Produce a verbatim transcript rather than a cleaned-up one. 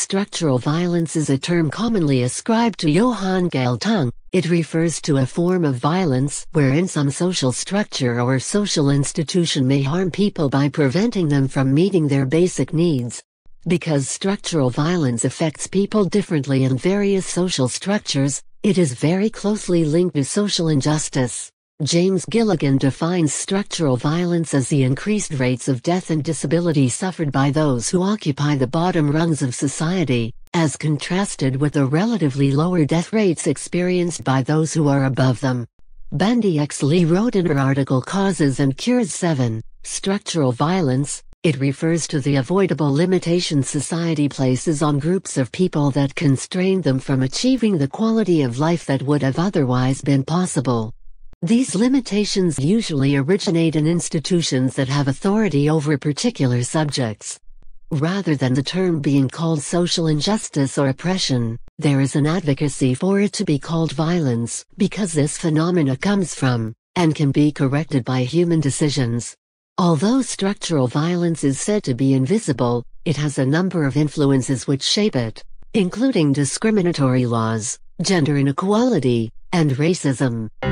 Structural violence is a term commonly ascribed to Johan Galtung. It refers to a form of violence wherein some social structure or social institution may harm people by preventing them from meeting their basic needs. Because structural violence affects people differently in various social structures, it is very closely linked to social injustice. James Gilligan defines structural violence as the increased rates of death and disability suffered by those who occupy the bottom rungs of society, as contrasted with the relatively lower death rates experienced by those who are above them. Bandy X Lee wrote in her article Causes and Cures seven, Structural Violence. It refers to the avoidable limitations society places on groups of people that constrain them from achieving the quality of life that would have otherwise been possible. These limitations usually originate in institutions that have authority over particular subjects. Rather than the term being called social injustice or oppression, there is an advocacy for it to be called violence, because this phenomena comes from, and can be corrected by human decisions. Although structural violence is said to be invisible, it has a number of influences which shape it, including discriminatory laws, gender inequality, and racism.